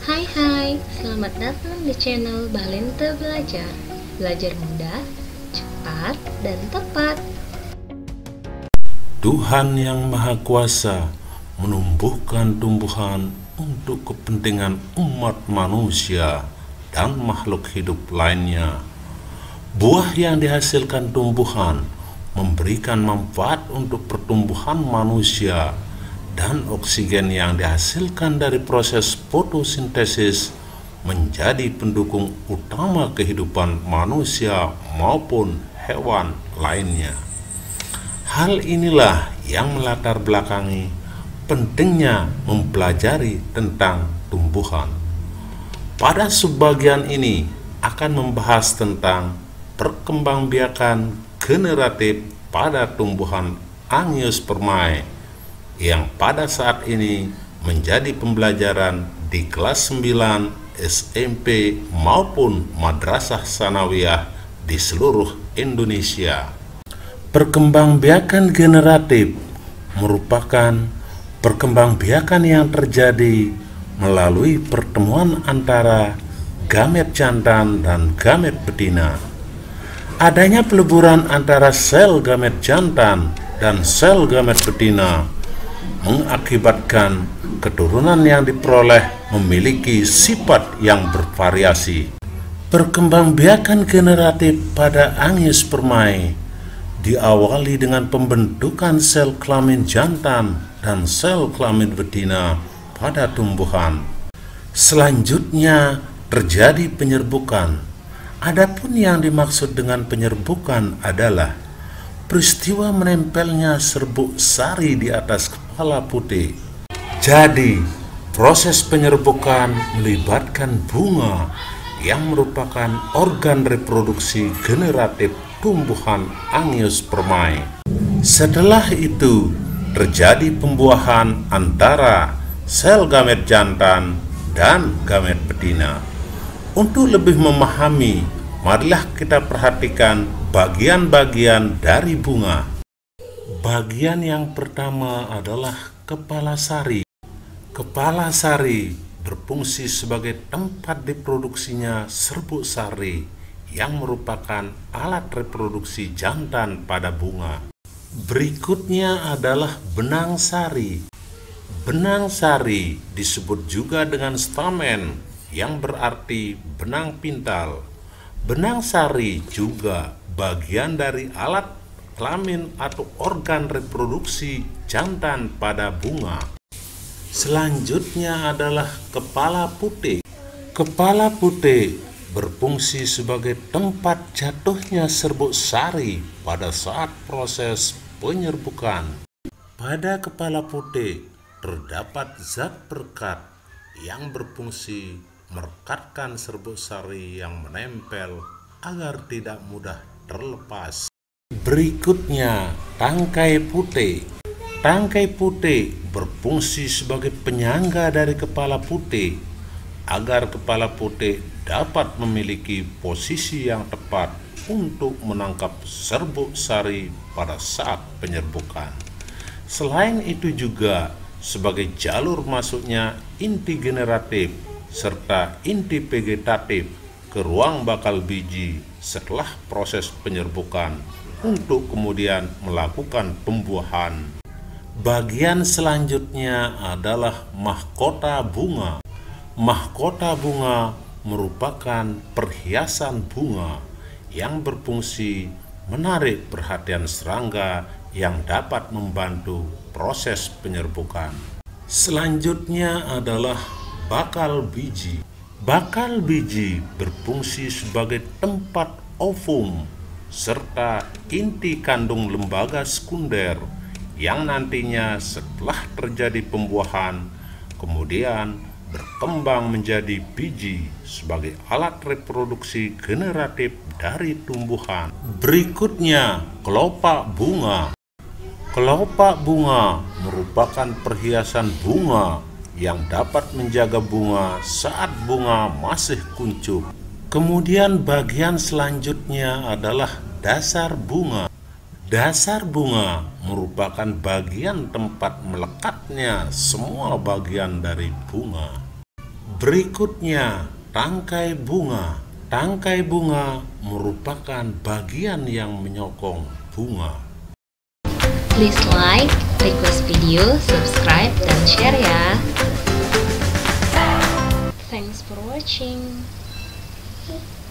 Hai, selamat datang di channel Balente Belajar. Belajar mudah, cepat, dan tepat. Tuhan yang Maha Kuasa menumbuhkan tumbuhan untuk kepentingan umat manusia dan makhluk hidup lainnya. Buah yang dihasilkan tumbuhan memberikan manfaat untuk pertumbuhan manusia, dan oksigen yang dihasilkan dari proses fotosintesis menjadi pendukung utama kehidupan manusia maupun hewan lainnya. Hal inilah yang melatar belakangi pentingnya mempelajari tentang tumbuhan. Pada subbagian ini akan membahas tentang perkembangbiakan generatif pada tumbuhan Angiospermae yang pada saat ini menjadi pembelajaran di kelas 9 SMP maupun madrasah sanawiyah di seluruh Indonesia. Perkembangbiakan generatif merupakan perkembangbiakan yang terjadi melalui pertemuan antara gamet jantan dan gamet betina. Adanya peleburan antara sel gamet jantan dan sel gamet betina mengakibatkan keturunan yang diperoleh memiliki sifat yang bervariasi. Perkembangbiakan generatif pada Angiospermae diawali dengan pembentukan sel kelamin jantan dan sel kelamin betina pada tumbuhan. Selanjutnya terjadi penyerbukan. Adapun yang dimaksud dengan penyerbukan adalah peristiwa menempelnya serbuk sari di atas kepala putih. Jadi, proses penyerbukan melibatkan bunga yang merupakan organ reproduksi generatif tumbuhan Angiospermae. Setelah itu, terjadi pembuahan antara sel gamet jantan dan gamet betina. Untuk lebih memahami, marilah kita perhatikan bagian-bagian dari bunga. Bagian yang pertama adalah kepala sari. Kepala sari berfungsi sebagai tempat diproduksinya serbuk sari yang merupakan alat reproduksi jantan pada bunga. Berikutnya adalah benang sari. Benang sari disebut juga dengan stamen yang berarti benang pintal. Benang sari juga bagian dari alat kelamin atau organ reproduksi jantan pada bunga. Selanjutnya adalah kepala putih. Kepala putih berfungsi sebagai tempat jatuhnya serbuk sari pada saat proses penyerbukan. Pada kepala putih terdapat zat perekat yang berfungsi merekatkan serbuk sari yang menempel agar tidak mudah terlepas. Berikutnya, tangkai putih. Tangkai putih berfungsi sebagai penyangga dari kepala putih agar kepala putih dapat memiliki posisi yang tepat untuk menangkap serbuk sari pada saat penyerbukan. Selain itu juga sebagai jalur masuknya inti generatif serta inti vegetatif ke ruang bakal biji setelah proses penyerbukan untuk kemudian melakukan pembuahan. Bagian selanjutnya adalah mahkota bunga. Mahkota bunga merupakan perhiasan bunga yang berfungsi menarik perhatian serangga yang dapat membantu proses penyerbukan. Selanjutnya adalah bakal biji. Bakal biji berfungsi sebagai tempat ovum serta inti kandung lembaga sekunder yang nantinya setelah terjadi pembuahan kemudian berkembang menjadi biji sebagai alat reproduksi generatif dari tumbuhan. Berikutnya, kelopak bunga. Kelopak bunga merupakan perhiasan bunga yang dapat menjaga bunga saat bunga masih kuncup. Kemudian bagian selanjutnya adalah dasar bunga. Dasar bunga merupakan bagian tempat melekatnya semua bagian dari bunga. Berikutnya, tangkai bunga. Tangkai bunga merupakan bagian yang menyokong bunga. Please like, request video, subscribe, dan share ya. Thanks for watching.